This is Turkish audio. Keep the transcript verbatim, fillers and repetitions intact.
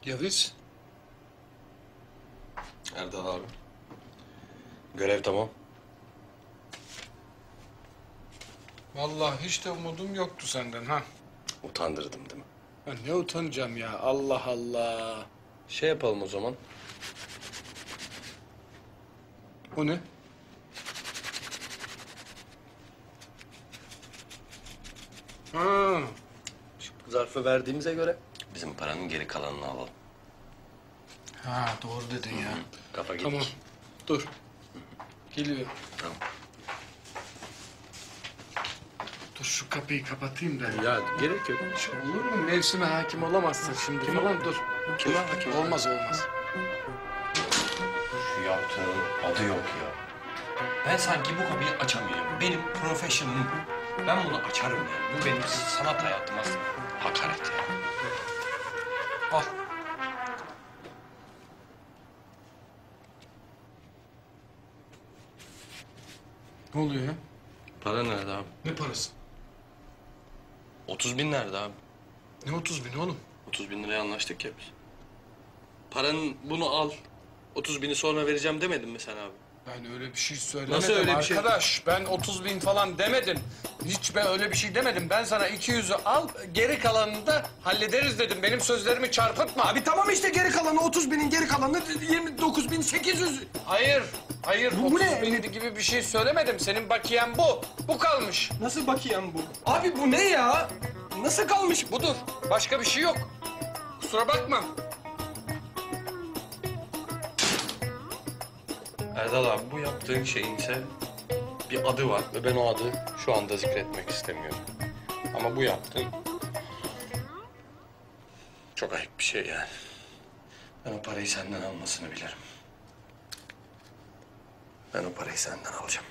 Yavuz. Erdal abi. Görev tamam. Vallahi hiç de umudum yoktu senden ha. Utandırdım değil mi? Ya ne utanacağım ya, Allah Allah. Şey yapalım o zaman. O ne? Ha, Şu zarfı verdiğimize göre bizim paranın geri kalanını alalım. ha doğru dedin ya. Kafa gidik. Tamam, dur. Geliyor. Tamam. Dur şu kapıyı kapatayım da. Ya gerek yok. Olur mu? Mevsime hakim olamazsın şimdi falan, dur. Kime Dur. hakim? Olmaz, olmaz. Şu yaptığın adı yok ya. Ben sanki bu kapıyı açamayacağım. Benim professionalım. Ben bunu açarım yani. Bu benim sanat hayatıma hakaret yani. Al. Ne oluyor ya? Para nerede abi? Ne parası? Otuz bin nerede abi? Ne otuz bin oğlum? Otuz bin liraya anlaştık ya biz. Paranın bunu al. Otuz bini sonra vereceğim demedin mi sen abi? Ben öyle bir şey söylemedim Nasıl öyle bir şey? arkadaş. Ben otuz bin falan demedim. Hiç ben öyle bir şey demedim. Ben sana iki yüzü al, geri kalanını da hallederiz dedim. Benim sözlerimi çarpıtma. Abi tamam işte geri kalanı otuz binin geri kalanı yirmi dokuz bin sekiz yüz. Hayır, hayır. Bu- bu otuz ne? bin gibi bir şey söylemedim. Senin bakiyen bu. Bu kalmış. Nasıl bakayım bu? Abi bu ne ya? Nasıl kalmış bu? Budur. Başka bir şey yok. Kusura bakma. Erdal abi bu yaptığın şeyin ise bir adı var ve ben o adı şu anda zikretmek istemiyorum. Ama bu yaptığın çok ayıp bir şey yani. Ben o parayı senden almasını bilirim. Ben o parayı senden alacağım.